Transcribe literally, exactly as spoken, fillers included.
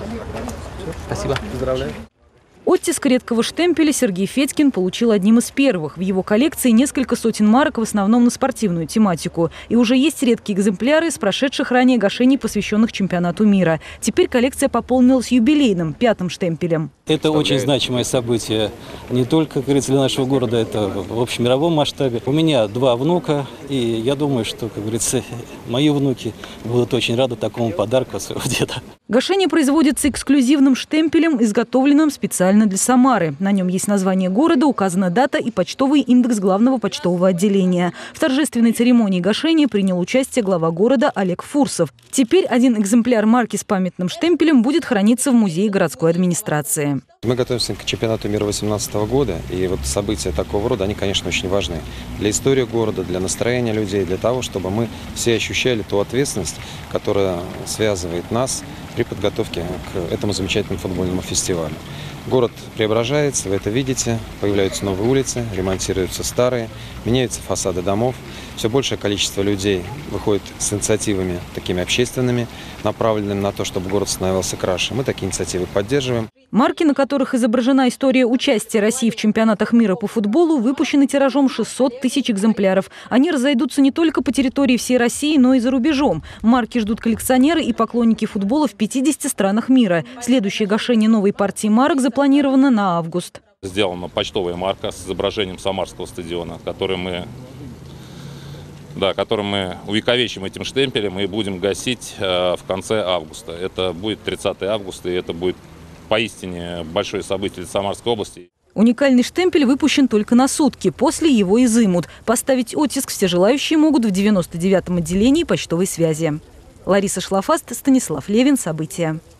Спасибо. Поздравляю. Оттиск редкого штемпеля Сергей Федькин получил одним из первых. В его коллекции несколько сотен марок, в основном на спортивную тематику. И уже есть редкие экземпляры с прошедших ранее гашений, посвященных чемпионату мира. Теперь коллекция пополнилась юбилейным, пятым штемпелем. Это очень значимое событие не только, как говорится, для нашего города, это в общемировом масштабе. У меня два внука, и я думаю, что, как говорится, мои внуки будут очень рады такому подарку от своего деда. Гашение производится эксклюзивным штемпелем, изготовленным специально для Самары. На нем есть название города, указана дата и почтовый индекс главного почтового отделения. В торжественной церемонии гашения принял участие глава города Олег Фурсов. Теперь один экземпляр марки с памятным штемпелем будет храниться в музее городской администрации. Мы готовимся к чемпионату мира две тысячи восемнадцатого года, и вот события такого рода, они, конечно, очень важны для истории города, для настроения людей, для того, чтобы мы все ощущали ту ответственность, которая связывает нас при подготовке к этому замечательному футбольному фестивалю. Город преображается, вы это видите, появляются новые улицы, ремонтируются старые, меняются фасады домов. Все большее количество людей выходит с инициативами такими общественными, направленными на то, чтобы город становился краше. Мы такие инициативы поддерживаем. Марки, на которых изображена история участия России в чемпионатах мира по футболу, выпущены тиражом шестьсот тысяч экземпляров. Они разойдутся не только по территории всей России, но и за рубежом. Марки ждут коллекционеры и поклонники футбола в пятидесяти странах мира. Следующее гашение новой партии марок запланировано на август. Сделана почтовая марка с изображением Самарского стадиона, который мы, да, который мы увековечим этим штемпелем и будем гасить э, в конце августа. Это будет тридцатого августа, и это будет поистине большое событие для Самарской области. Уникальный штемпель выпущен только на сутки. После его изымут. Поставить оттиск все желающие могут в девяносто девятом отделении почтовой связи. Лариса Шлафаст, Станислав Левин. События.